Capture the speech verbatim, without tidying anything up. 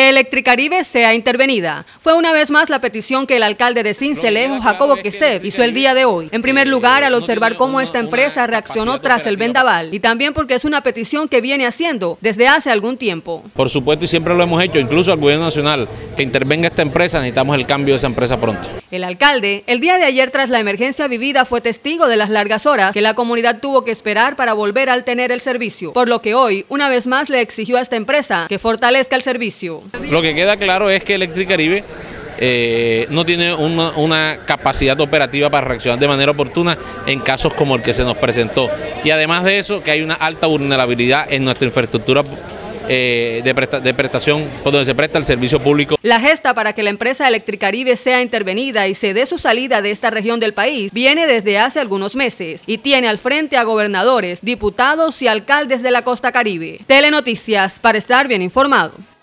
que Electricaribe sea intervenida. Fue una vez más la petición que el alcalde de Sincelejo, Jacobo Quesev, hizo el día de hoy. En primer lugar, al observar cómo esta empresa reaccionó tras el vendaval, y también porque es una petición que viene haciendo desde hace algún tiempo. Por supuesto, y siempre lo hemos hecho, incluso al gobierno nacional, que intervenga esta empresa, necesitamos el cambio de esa empresa pronto. El alcalde, el día de ayer tras la emergencia vivida, fue testigo de las largas horas que la comunidad tuvo que esperar para volver al tener el servicio, por lo que hoy, una vez más, le exigió a esta empresa que fortalezca el servicio. Lo que queda claro es que Electricaribe eh, no tiene una, una capacidad operativa para reaccionar de manera oportuna en casos como el que se nos presentó. Y además de eso, que hay una alta vulnerabilidad en nuestra infraestructura Eh, de, presta, de prestación por donde se presta el servicio público. La gesta para que la empresa Electricaribe sea intervenida y se dé su salida de esta región del país viene desde hace algunos meses y tiene al frente a gobernadores, diputados y alcaldes de la costa caribe. Telenoticias, para estar bien informado.